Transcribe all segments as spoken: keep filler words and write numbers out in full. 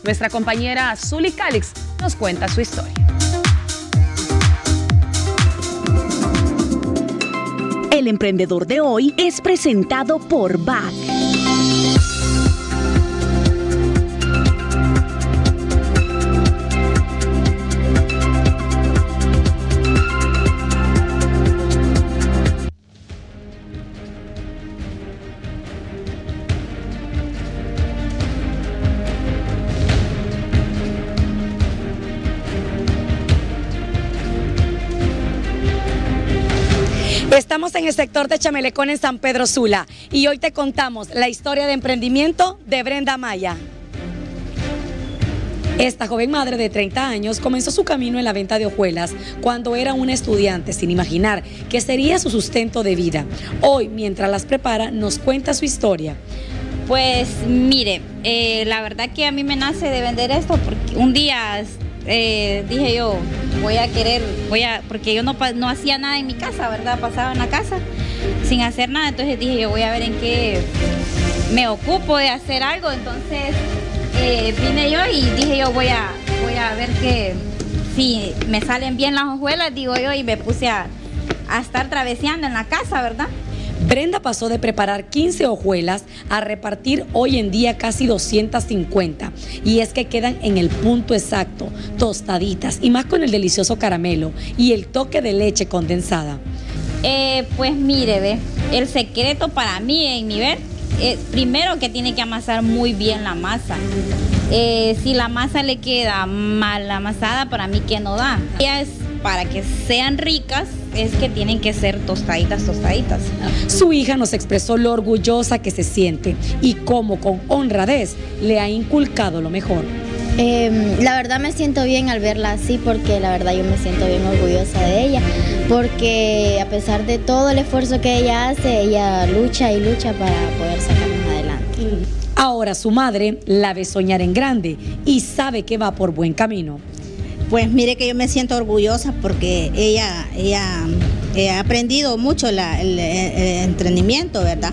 Nuestra compañera Zuli Calix nos cuenta su historia. El emprendedor de hoy es presentado por B A C. Estamos en el sector de Chamelecón en San Pedro Sula y hoy te contamos la historia de emprendimiento de Brenda Amaya. Esta joven madre de treinta años comenzó su camino en la venta de hojuelas cuando era una estudiante, sin imaginar que sería su sustento de vida. Hoy, mientras las prepara, nos cuenta su historia. Pues mire, eh, la verdad que a mí me nace de vender esto porque un día eh, dije yo, voy a querer, voy a, porque yo no, no hacía nada en mi casa, ¿verdad? Pasaba en la casa sin hacer nada, entonces dije yo voy a ver en qué me ocupo de hacer algo, entonces eh, vine yo y dije yo voy a, voy a ver que si me salen bien las hojuelas, digo yo, y me puse a, a estar traveseando en la casa, ¿verdad? Brenda pasó de preparar quince hojuelas a repartir hoy en día casi doscientas cincuenta, y es que quedan en el punto exacto, tostaditas y más con el delicioso caramelo y el toque de leche condensada. Eh, pues mire, ve, el secreto para mí, en mi ver, es primero que tiene que amasar muy bien la masa. Eh, si la masa le queda mal amasada, para mí que no da. Ella es para que sean ricas, es que tienen que ser tostaditas, tostaditas. Su hija nos expresó lo orgullosa que se siente y cómo con honradez le ha inculcado lo mejor. Eh, la verdad me siento bien al verla así, porque la verdad yo me siento bien orgullosa de ella, porque a pesar de todo el esfuerzo que ella hace, ella lucha y lucha para poder sacarnos adelante. Ahora su madre la ve soñar en grande y sabe que va por buen camino. Pues mire que yo me siento orgullosa porque ella, ella, ella ha aprendido mucho la, el, el emprendimiento, ¿verdad?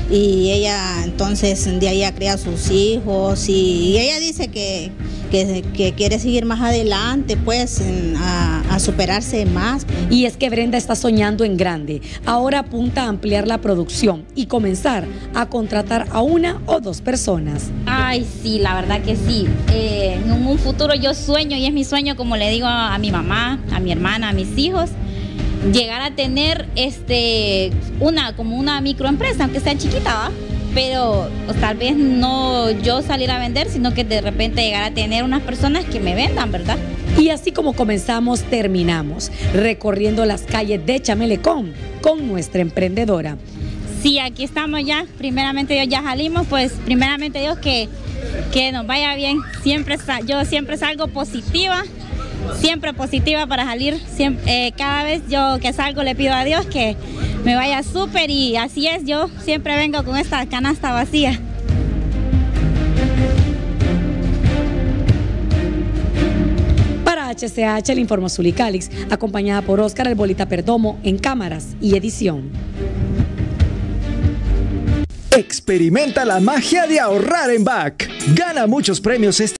Y ella entonces de ahí ha criado sus hijos y, y ella dice que, que, que quiere seguir más adelante, pues a, a superarse más. Y es que Brenda está soñando en grande. Ahora apunta a ampliar la producción y comenzar a contratar a una o dos personas. Ay, sí, la verdad que sí. Eh, en un futuro yo sueño, y es mi sueño, como le digo a, a mi mamá, a mi hermana, a mis hijos, llegar a tener este una como una microempresa, aunque sea chiquita, ¿va? Pero o tal vez no yo salir a vender, sino que de repente llegar a tener unas personas que me vendan, ¿verdad? Y así como comenzamos, terminamos recorriendo las calles de Chamelecón con nuestra emprendedora. Sí, aquí estamos ya, primeramente Dios, ya salimos, pues primeramente Dios que, que nos vaya bien. Siempre yo siempre salgo positiva, siempre positiva para salir. Siempre, eh, cada vez yo que salgo le pido a Dios que me vaya súper, y así es, yo siempre vengo con esta canasta vacía. Para H C H le informó Zuli Calix, acompañada por Oscar El Bolita Perdomo en cámaras y edición. Experimenta la magia de ahorrar en B A C. Gana muchos premios este